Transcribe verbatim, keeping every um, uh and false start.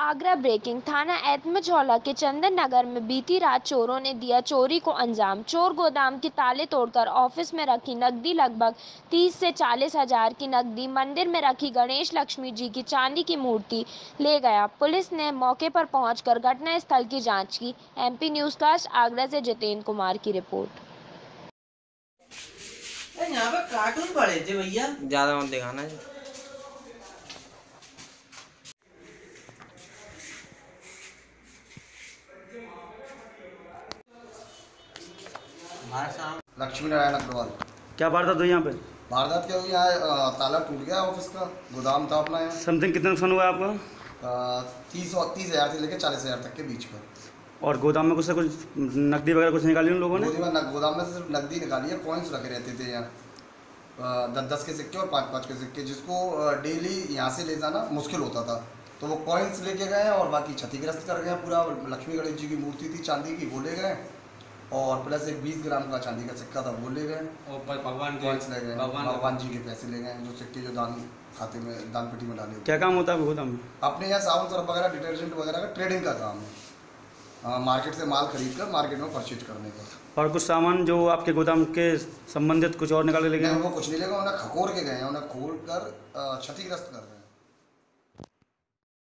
Agra breaking थाना एतमचौला के चंदन नगर में बीती रात चोरों ने दिया चोरी को अंजाम। चोर गोदाम के ताले तोड़कर ऑफिस में रखी नकदी लगभग तीस से चालीस हजार की नकदी, मंदिर में रखी गणेश लक्ष्मी जी की चांदी की मूर्ति ले गया। पुलिस ने मौके पर पहुंचकर घटनास्थल की जांच की। एमपी न्यूज कास्ट आगरा से जितेंद्र कुमार की रिपोर्ट। यहाँ पे कार्टून पड़े थे भैया, ज्यादा मत दिखाना है। लक्ष्मी नारायण अग्रवाल। क्या वारदात हुई यहाँ पे? वारदात क्या हुई, यहाँ ताला टूट गया, ऑफिस का गोदाम था अपना यहाँ। समथिंग कितना नुकसान हुआ है आपका? तीस तीस हज़ार से लेकर चालीस हज़ार तक के बीच में। और गोदाम में कुछ से कुछ नकदी वगैरह कुछ निकाली उन लोगों ने? गोदाम में से सिर्फ नकदी निकाली है, कॉइन्स रखे रहते थे यहाँ, दस दस के सिक्के और पाँच पाँच के सिक्के, जिसको डेली यहाँ से ले जाना मुश्किल होता था, तो वो कॉइन्स लेके गए और बाकी क्षतिग्रस्त कर गए पूरा। लक्ष्मी गणेश जी की मूर्ति थी चांदी की, वो ले गए, और प्लस एक बीस ग्राम का चांदी का सिक्का था, वो ले गए, और भगवान कॉइन्स ले गए, भगवान जी के पैसे ले गए, जो सिक्के जो दान खाते में दान पेटी में डाले। क्या काम होता है गोदाम में? अपने यहाँ साबुन सर्फ वगैरह डिटर्जेंट वगैरह का ट्रेडिंग का काम है, मार्केट से माल खरीद कर मार्केट में परचेज करने का। और कुछ सामान जो आपके गोदाम के संबंधित कुछ और निकाल के ले गए? वो कुछ नहीं ले गए, उन्हें खकोर के गए हैं, उन्हें खोल कर क्षतिग्रस्त कर रहे हैं।